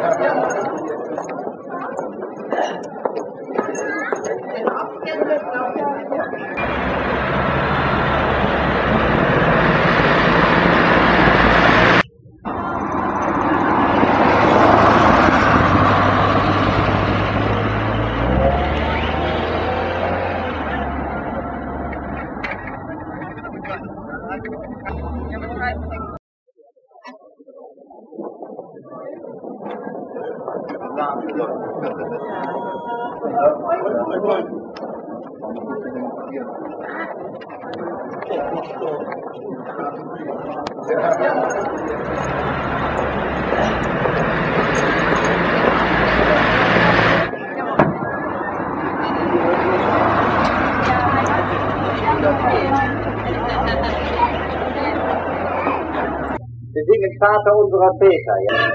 Wir singen Vater unserer Väter, ja.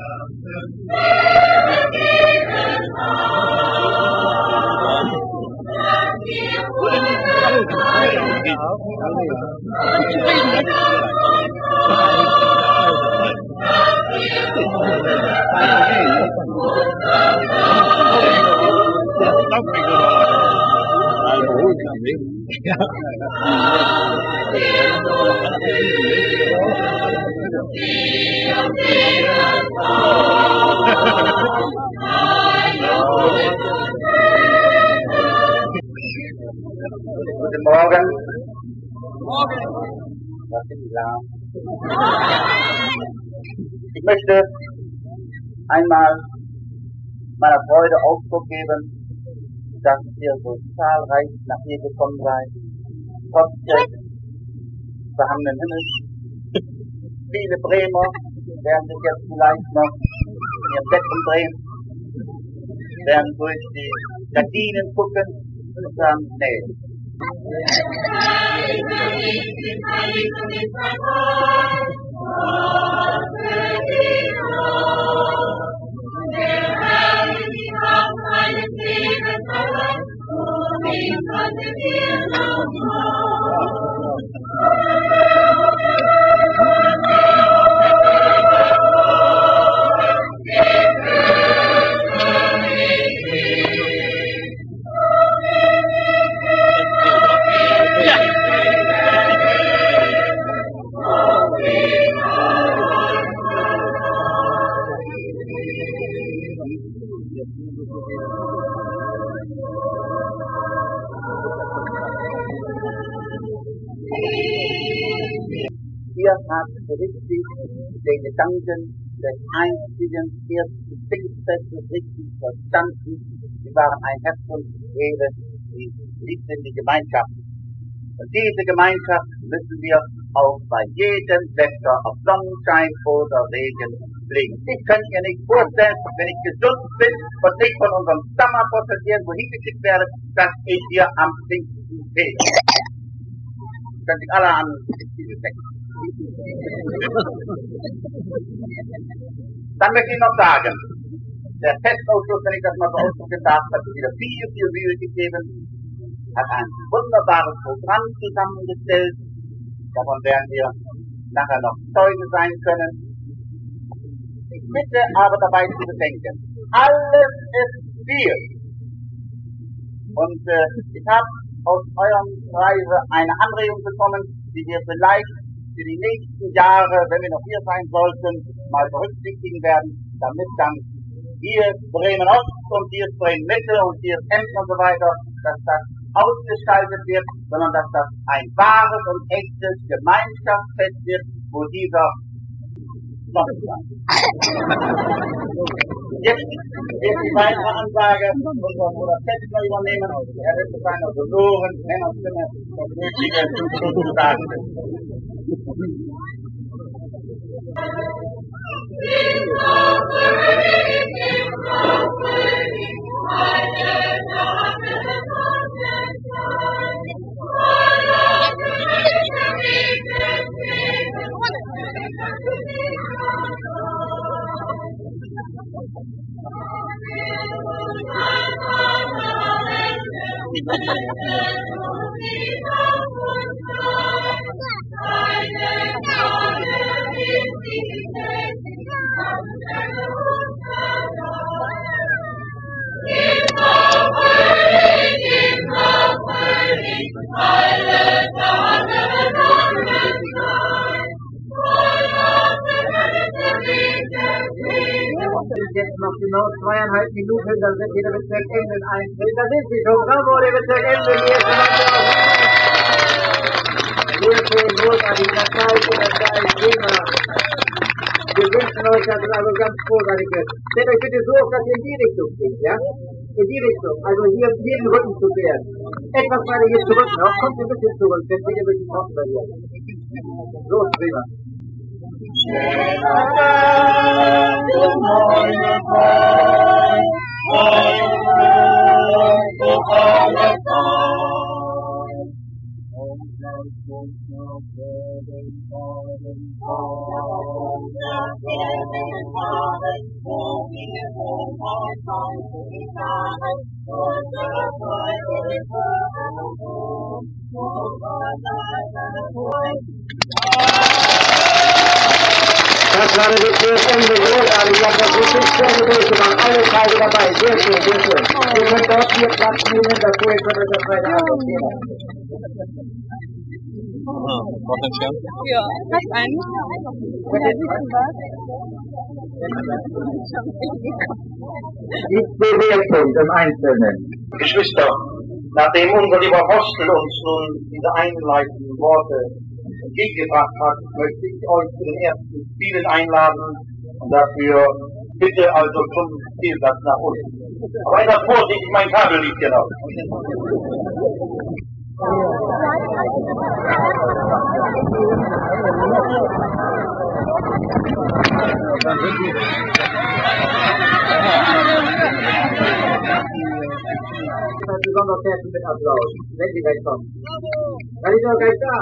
Guten Morgen. Was ist klar? Ich möchte einmal meiner Freude Ausdruck geben, dass ihr so zahlreich nach hier gekommen seid, trotz des verhangenen Himmels. Viele Bremer werden sich jetzt vielleicht noch in ihrem Bett umdrehen, werden durch die Gardinen gucken und sagen, nee. Ihr habt richtig den Gedanken des einzigen ersten Pfingstfestes richtig verstanden. Sie waren ein Herz und Seele, die liebten die Gemeinschaft. Und diese Gemeinschaft müssen wir auch bei jedem Wetter, ob Sonnenschein oder Regen, pflegen. Ich könnte mir nicht vorstellen, wenn ich gesund bin und nicht von unserem Stammapostel irgendwo hingekriegt werde, dass ich hier am Pfingsten stehe. Können sich alle an diese denken. Dann möchte ich noch sagen, der Festausschuss, wenn ich das mal so ausdrücken darf, hat sich wieder viel Mühe gegeben, hat ein wunderbares Programm zusammengestellt, davon werden wir nachher noch Zeugen sein können. Ich bitte aber dabei zu bedenken, alles ist viel. Und ich habe aus eurem Kreise eine Anregung bekommen, die wir vielleicht für die nächsten Jahre, wenn wir noch hier sein sollten, mal berücksichtigen werden, damit dann hier Bremen Ost und hier Bremen Mitte und hier Emden und so weiter, dass das ausgestaltet wird, sondern dass das ein wahres und echtes Gemeinschaftsfest wird, wo dieser Jetzt wird die weitere Ansage unserer Bruder Kettner übernehmen. Er wird zu seiner sonoren Männerstimme das Nötige sagen. Jetzt noch genau 2,5 Minuten, dann sind wir der Bezirk Emden eintritt. Da sind sie schon. Bravo, der Bezirk Emden, die erste Mannschaft. Sehr schön, großartig, das Zeit, prima. Wir wünschen euch, dass es also ganz großartig wird. Stellt euch bitte so auf, dass ihr in die Richtung geht, ja? In die Richtung, also hier jeden Rücken zu werden. Etwas weiter hier zurück noch, kommt ein bisschen zurück, dann seht ihr wirklich noch bei dir. So, prima. Das war der Bezirk Emden, großartig, ich habe das richtig schön durchgemacht, alle Teile dabei, sehr schön, sehr schön. Ihr könnt dort hier Platz nehmen, davor ihr könnt euch das weiter annotieren. Was entfernt? Ja, fast ein. Die Bewertung im Einzelnen. Geschwister, nachdem unser lieber Apostel uns nun diese einleitenden Worte entgegengebracht hat, möchte ich euch zu den ersten Spielen einladen und dafür bitte also zum Spielplatz nach unten. Aber etwas vorsichtig, mein Kabel liegt hier noch. Besonders herzlich mit Applaus, wenn Sie wegkommen. Dann ist doch gleich da.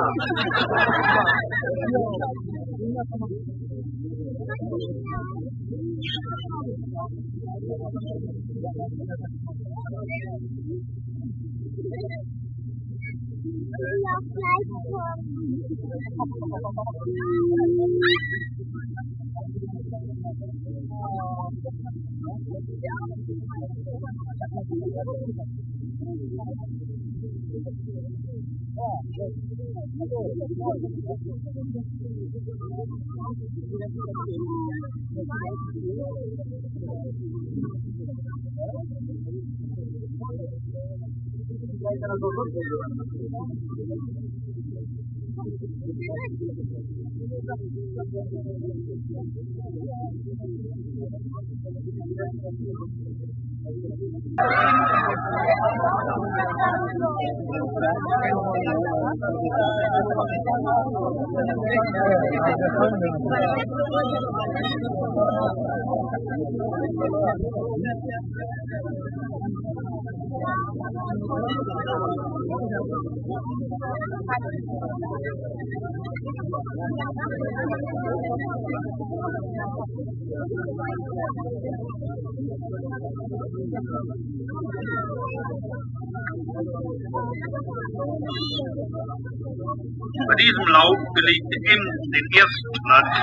Bei diesem Lauf belegte Emden den ersten Platz.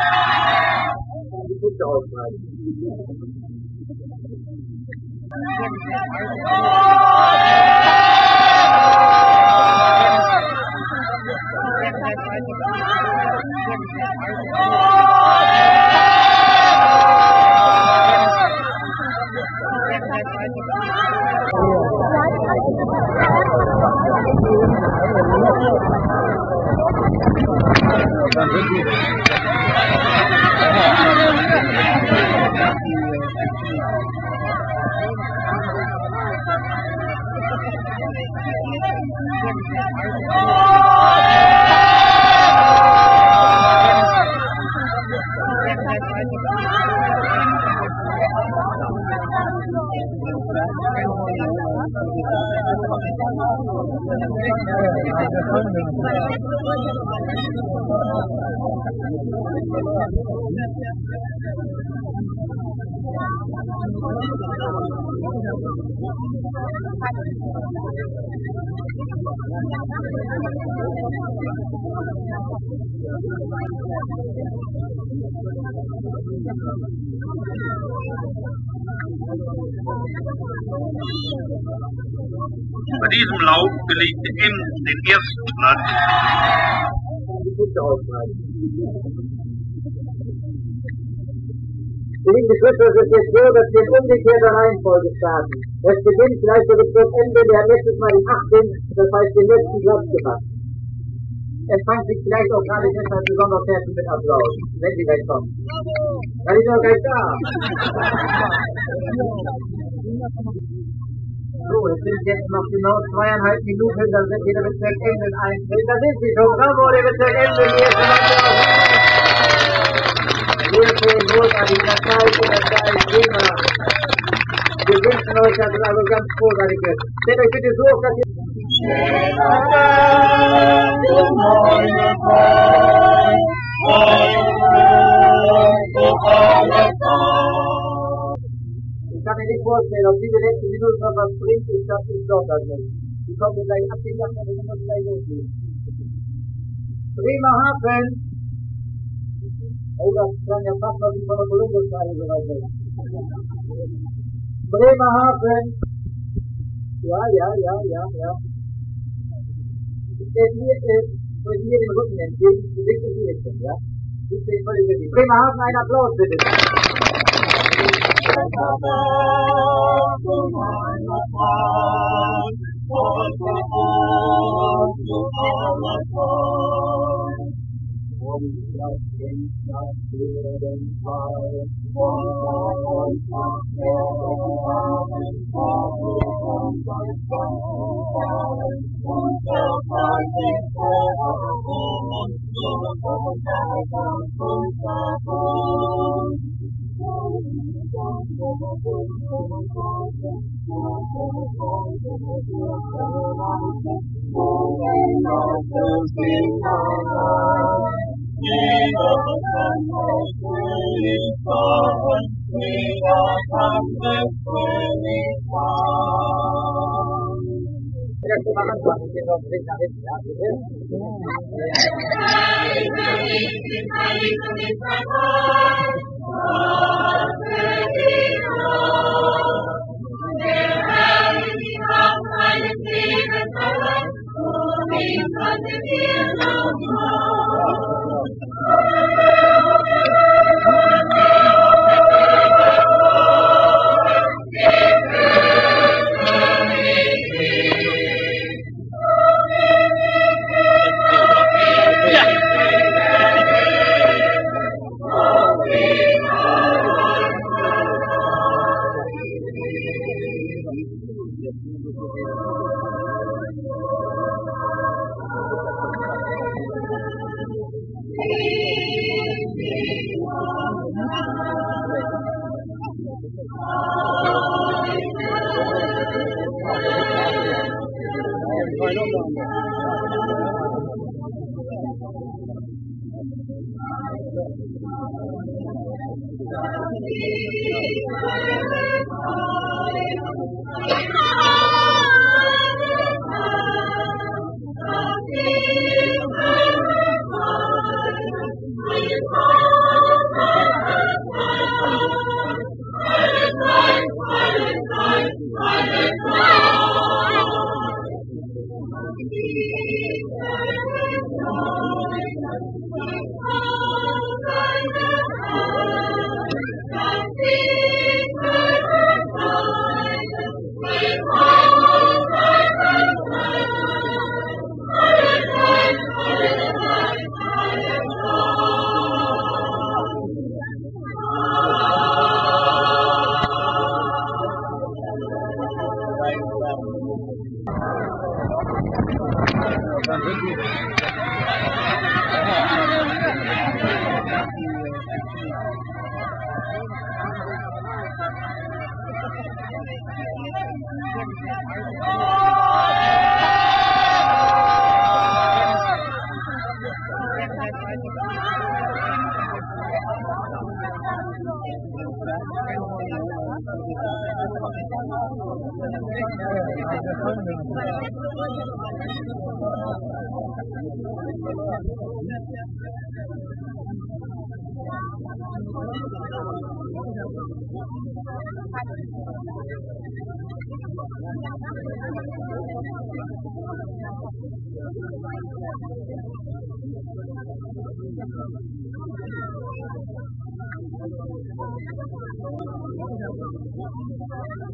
Bei diesem Lauf belegte Emden den ersten Platz. Liebe Geschwister, es ist jetzt so, dass wir in umgekehrter Reihenfolge starten. Es beginnt gleich so bis zum Ende, wir haben letztes Mal den 18., das heißt den letzten Platz gemacht. Es fand sich vielleicht auch gerade deshalb besonders herzlich mit Applaus, wenn Sie gleich kommen. Dann ist er gleich da. So, es sind jetzt noch genau 2,5 Minuten, dann sind wir der Bezirk Emden eintritt. Da sind Sie schon, bravo, der Bezirk Emden, hier ist sehr schön, großartig, das Zeit, prima. Wir wünschen euch, dass es also ganz großartig ist. Stellt euch bitte so auf, dass ihr... Ich kann mir nicht vorstellen, ob diese letzten Minuten noch was bringt, ich glaube das nicht. Die kommen gleich ab, die Sachen, aber wir müssen gleich loslegen. Bremerhaven! Oh, das klang ja fast noch wie von der Kolumbus-Seite so weit weg. Bremerhaven! Ja. Ich stelle mir den Rücken entgegen, die wissen Sie jetzt schon, ja? Ich bin völlig richtig. Bremerhaven, einen Applaus bitte.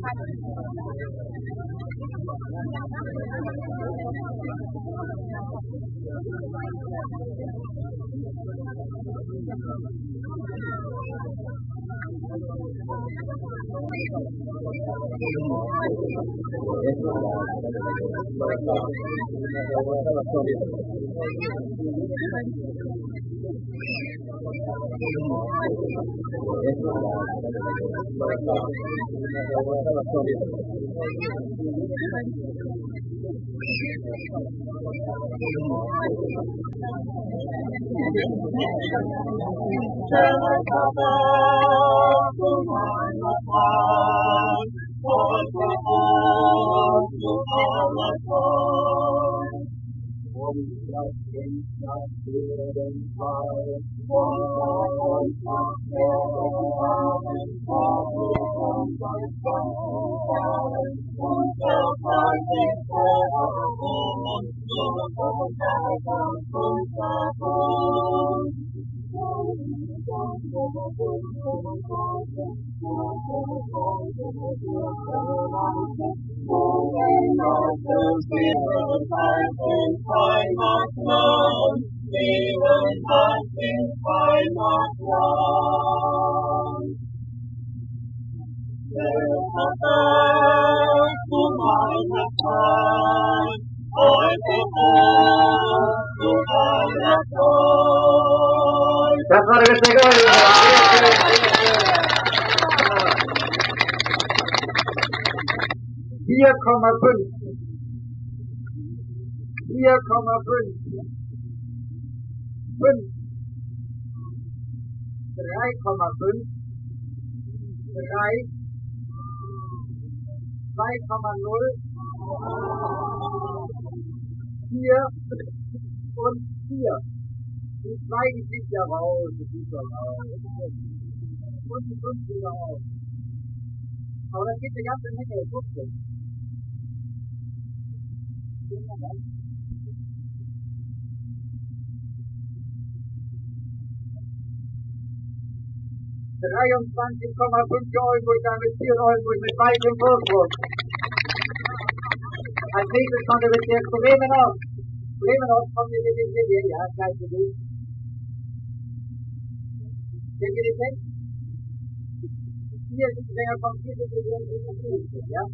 Das war der Segel. Hier Komma 5. 4,5. 5. 3,5. 3. 2,0. 4 und 4. Die 2, die fliegt ja raus, die fliegt ja raus. Und die 5 wieder raus. Aber das gibt eine ganze Menge Effekte. 23,5 Oldenburg, damit 4 Oldenburg mit weitem Vorsprung. Als nächstes kommt der Bezirk Bremen-Ost. Bremen-Ost kommt mit dem Linie, ja, kein Problem. Kennt ihr den Text? Hier ist der vom 4. Division ja?